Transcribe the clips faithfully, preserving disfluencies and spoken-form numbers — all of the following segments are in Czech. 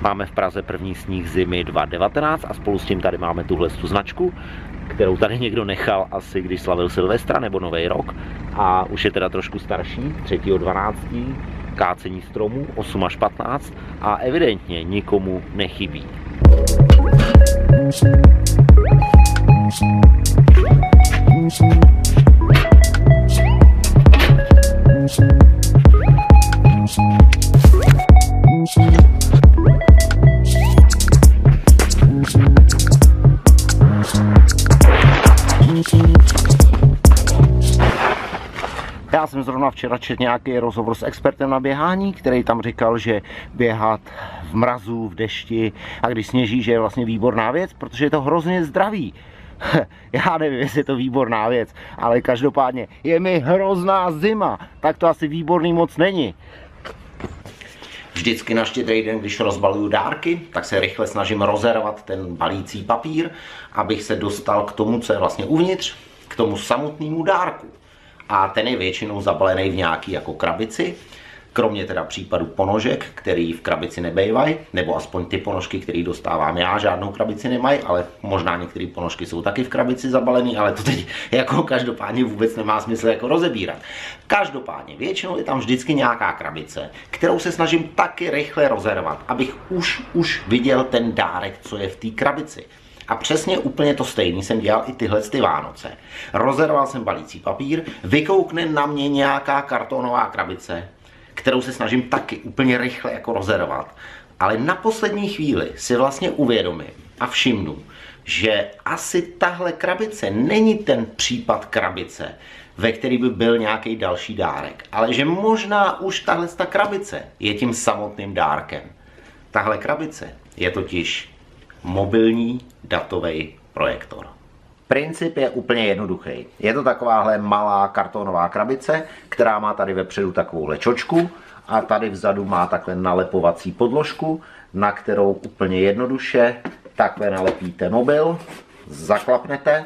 Máme v Praze první sníh zimy dva tisíce devatenáct a spolu s tím tady máme tuhle tu značku, kterou tady někdo nechal asi, když slavil Silvestra nebo Nový rok. A už je teda trošku starší, třetího dvanáctého kácení stromů, osm až patnáct a evidentně nikomu nechybí. Já jsem zrovna včera četl nějaký rozhovor s expertem na běhání, který tam říkal, že běhat v mrazu, v dešti a když sněží, že je vlastně výborná věc, protože je to hrozně zdravý. Já nevím, jestli je to výborná věc, ale každopádně je mi hrozná zima, tak to asi výborný moc není. Vždycky na Štědrý den, když rozbaluju dárky, tak se rychle snažím rozervat ten balící papír, abych se dostal k tomu, co je vlastně uvnitř, k tomu samotnému dárku. A ten je většinou zabalený v nějaký jako krabici, kromě teda případu ponožek, který v krabici nebejvají, nebo aspoň ty ponožky, které dostávám já, žádnou krabici nemají, ale možná některé ponožky jsou taky v krabici zabalený, ale to teď jako každopádně vůbec nemá smysl jako rozebírat. Každopádně většinou je tam vždycky nějaká krabice, kterou se snažím taky rychle rozervat, abych už, už viděl ten dárek, co je v té krabici. A přesně úplně to stejný jsem dělal i tyhle ty Vánoce. Rozerval jsem balící papír, vykoukne na mě nějaká kartonová krabice, kterou se snažím taky úplně rychle jako rozervat. Ale na poslední chvíli si vlastně uvědomím a všimnu, že asi tahle krabice není ten případ krabice, ve který by byl nějaký další dárek, ale že možná už tahle ta krabice je tím samotným dárkem. Tahle krabice je totiž mobilní datový projektor. Princip je úplně jednoduchý. Je to takováhle malá kartonová krabice, která má tady vepředu takovouhle čočku a tady vzadu má takhle nalepovací podložku, na kterou úplně jednoduše takhle nalepíte mobil, zaklapnete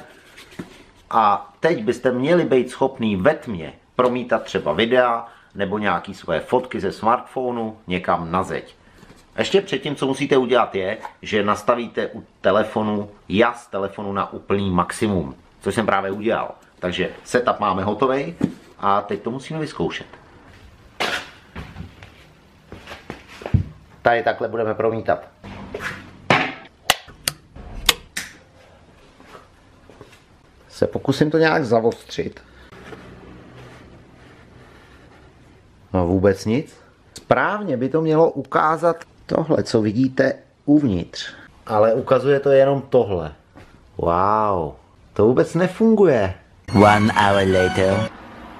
a teď byste měli být schopný ve tmě promítat třeba videa nebo nějaké svoje fotky ze smartphonu někam na zeď. Ještě předtím, co musíte udělat, je, že nastavíte u telefonu jas telefonu na úplný maximum, což jsem právě udělal. Takže setup máme hotový a teď to musíme vyzkoušet. Tady takhle budeme promítat. Se pokusím to nějak zavostřit. No vůbec nic. Správně by to mělo ukázat tohle, co vidíte uvnitř. Ale ukazuje to jenom tohle. Wow, to vůbec nefunguje. One hour later.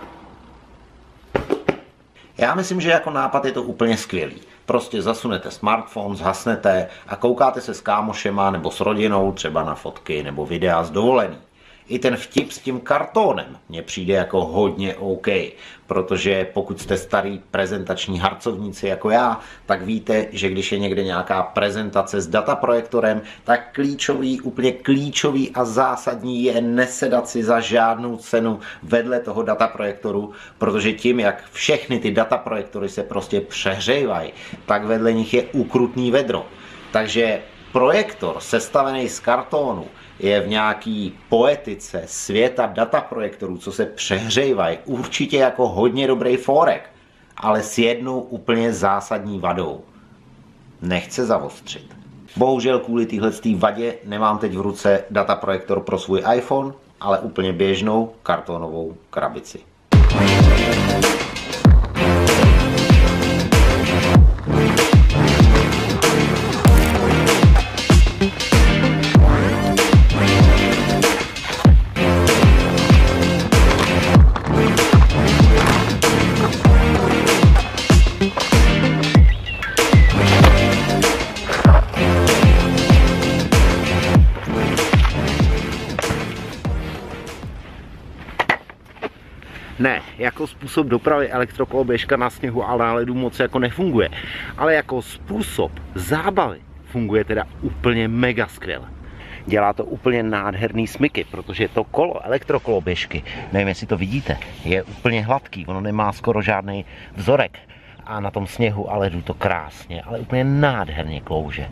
Já myslím, že jako nápad je to úplně skvělý. Prostě zasunete smartphone, zhasnete a koukáte se s kámošema nebo s rodinou třeba na fotky nebo videa z dovolený. I ten vtip s tím kartónem mně přijde jako hodně OK, protože pokud jste starý prezentační harcovníci jako já, tak víte, že když je někde nějaká prezentace s dataprojektorem, tak klíčový, úplně klíčový a zásadní je nesedat si za žádnou cenu vedle toho dataprojektoru, protože tím, jak všechny ty dataprojektory se prostě přehřívají, tak vedle nich je ukrutný vedro. Takže projektor sestavený z kartónu je v nějaký poetice světa dataprojektorů, co se přehřívají, určitě jako hodně dobrý fórek, ale s jednou úplně zásadní vadou. Nechce zavostřit. Bohužel kvůli téhletý vadě nemám teď v ruce dataprojektor pro svůj iPhone, ale úplně běžnou kartonovou krabici. Ne, jako způsob dopravy elektrokoloběžka na sněhu a na ledu moc jako nefunguje. Ale jako způsob zábavy funguje teda úplně mega skvěle. Dělá to úplně nádherný smyky, protože to kolo elektrokoloběžky, nevím jestli to vidíte, je úplně hladký, ono nemá skoro žádný vzorek. a na tom sněhu a ledu to krásně, ale úplně nádherně klouže.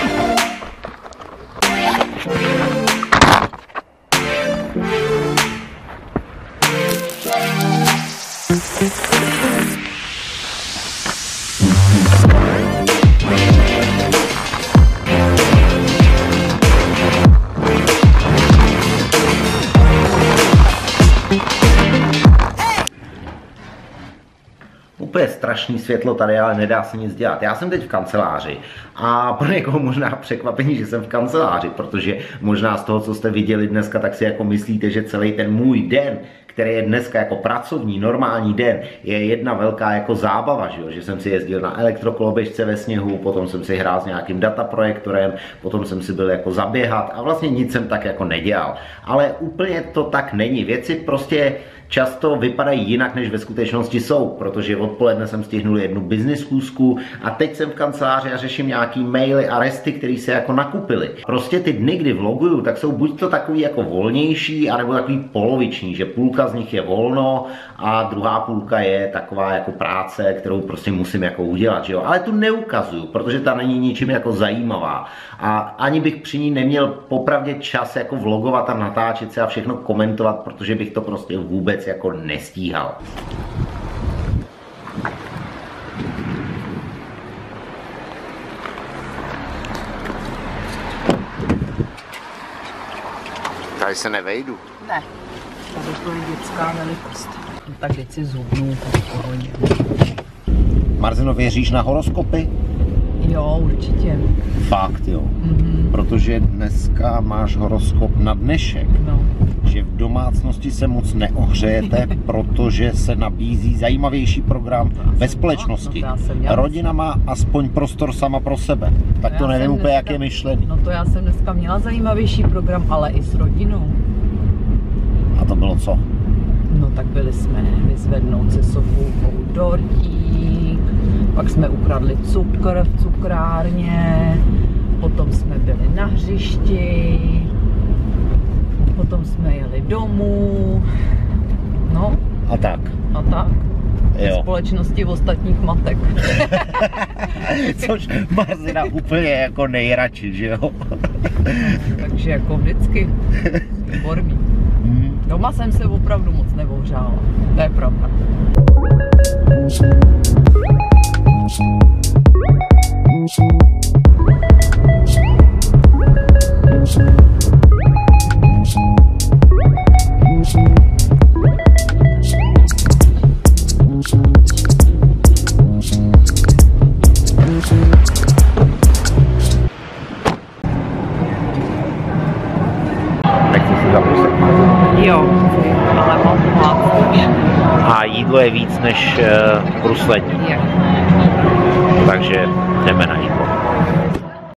Úplně strašný světlo tady, ale nedá se nic dělat. Já jsem teď v kanceláři a pro někoho možná překvapení, že jsem v kanceláři, protože možná z toho, co jste viděli dneska, tak si jako myslíte, že celý ten můj den, který je dneska jako pracovní, normální den, je jedna velká jako zábava, že, jo? Že jsem si jezdil na elektrokoloběžce ve sněhu, potom jsem si hrál s nějakým dataprojektorem, potom jsem si byl jako zaběhat a vlastně nic jsem tak jako nedělal. Ale úplně to tak není. Věci prostě často vypadají jinak, než ve skutečnosti jsou, protože odpoledne jsem stihnul jednu business schůzku a teď jsem v kanceláři a řeším nějaký maily a resty, které se jako nakupily. Prostě ty dny, kdy vloguju, tak jsou buď to takový jako volnější, anebo takový poloviční, že půlka z nich je volno a druhá půlka je taková jako práce, kterou prostě musím jako udělat, že jo? Ale tu neukazuju, protože ta není ničím jako zajímavá a ani bych při ní neměl popravdě čas jako vlogovat a natáčet se a všechno komentovat, protože bych to prostě vůbec jako nestíhal. Tady se nevejdu. Ne, tady to je dětská velikost. No tak teď si zhubnu, tak pohodě. Marzeno, věříš na horoskopy? Jo, určitě. Fakt, jo. Mm-hmm. Protože dneska máš horoskop na dnešek. No. Že v domácnosti se moc neohřejete, protože se nabízí zajímavější program ve společnosti. No, rodina má aspoň prostor sama pro sebe. Tak to, to nevím úplně, jak je myšlený. No to já jsem dneska měla zajímavější program, ale i s rodinou. A to bylo co? No tak byli jsme vyzvednout se Sofůkou dortík, pak jsme ukradli cukr v cukrárně, potom jsme byli na hřišti, potom jsme jeli domů, no. A tak. A tak. Ve společnosti ostatních matek. Což Marzena úplně jako nejradši, že jo? Takže jako vždycky. Výborný. Doma jsem se opravdu moc neohřála. To je pravda. Jo, ale mám hlad. A jídlo je víc než uh, bruslení. Takže jdeme na jídlo.